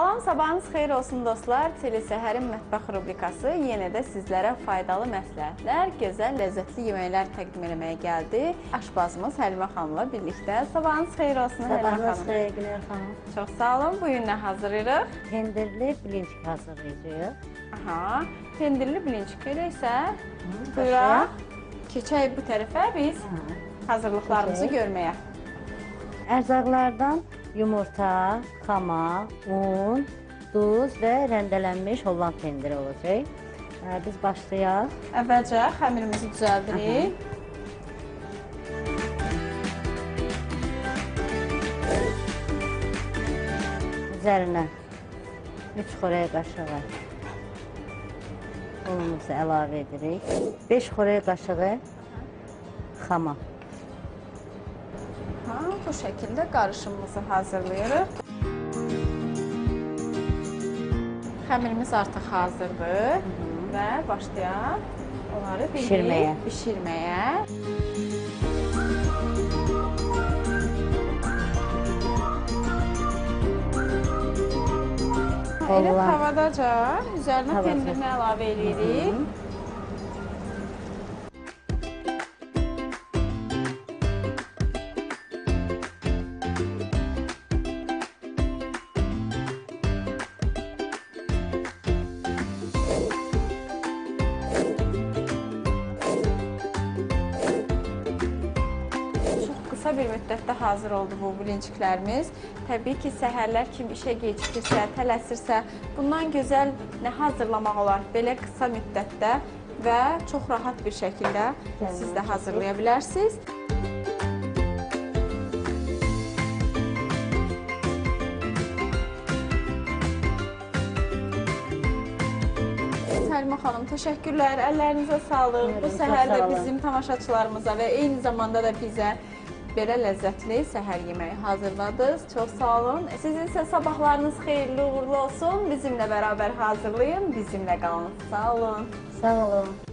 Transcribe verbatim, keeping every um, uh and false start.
Salam, sabahınız xeyir olsun dostlar. Telesəhərin mətbəx rubrikası yenə də sizlərə faydalı məsləhətlər, gözəl, ləzzətli yeməklər təqdim eləməyə gəldi. Aşbazımız Həlimə xanımla birlikdə. Sabahınız xeyir olsun Həlimə xanım. Sabahınız xeyir Günər xanım. Çox sağ olun. Bu gün nə hazırlayırıq? Pendirli bilinç hazırlayacağıq. Aha, pendirli bilinç görəksə, buyuraq, keçək bu tərəfə biz hazırlıqlarımızı görməyə. Ərzaqlardan yumurta, xama, un, duz və rəndələnmiş Holland pendiri olacaq. Biz başlayaq. Əvvəlcə xəmirimizi düzəldirik. Üzərinə üç xörək qaşığı unumuzu əlavə edirik. beş xörək qaşığı xama. Ha, bu şəkildə qarışımımızı hazırlayırıq. Xəmirimiz artıq hazırdır və başlayaq onları Bişirməyə. bişirməyə. Elə tavadaca üzərinə pendirini əlavə edirik. Qısa bir müddətdə hazır oldu bu bilinçiklərimiz. Təbii ki, səhərlər kim işə gecikirsə, tələsirsə, bundan gözəl nə hazırlamaq olar? Belə qısa müddətdə və çox rahat bir şəkildə siz də hazırlaya bilərsiniz. Həlimə xanım, təşəkkürlər, əllərinizə sağlıq. Bu səhər də bizim tamaşaçılarımıza və eyni zamanda da bizə belə ləzzətli səhər yeməyi hazırladınız. Çox sağ olun. Sizin isə sabahlarınız xeyirli, uğurlu olsun. Bizimlə bərabər hazırlayın, bizimlə qalın. Sağ olun. Sağ olun.